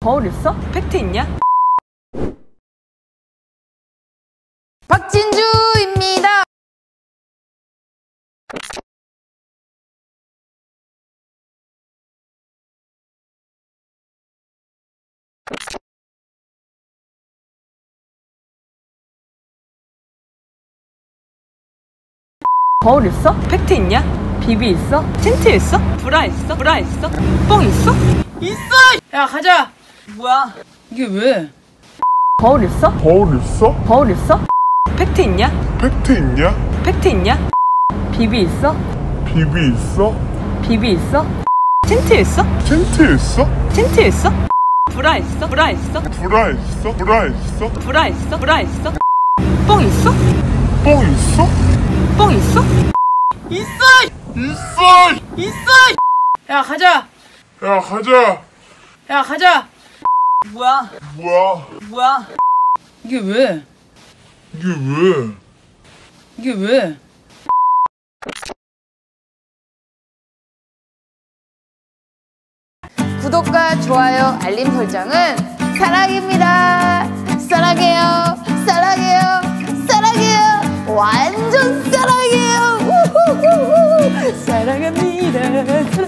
거울 있어? 팩트 있냐? 박진주입니다. 거울 있어? 팩트 있냐? 비비 있어? 틴트 있어? 브라 있어? 브라 있어? 뽕 있어? 있어! 야, 가자. 뭐야? 이게 왜? 거울 있어? 거울 있어? 거울 있어? 팩트 있냐? 팩트 있냐? 팩트 있냐? 비비 있어? 비비 있어? 비비 있어? 틴트 있어? 틴트 있어? 틴트 있어? 브라 있어? 브라 있어? 브라 있어? 브라 있어? 브라 있어? 브라 있어? 뽕 있어? 뽕 있어? 뽕 있어? 있어! 있어! 있어! 야, 가자. 야 가자! 야, 가자. 뭐야? 뭐야? 뭐야? 이게 왜? 이게 왜? 이게 왜? 구독과 좋아요, 알림 설정은 사랑입니다. 사랑해요. 사랑해요. 사랑해요. 완전 사랑해요. 우후후후. 사랑합니다.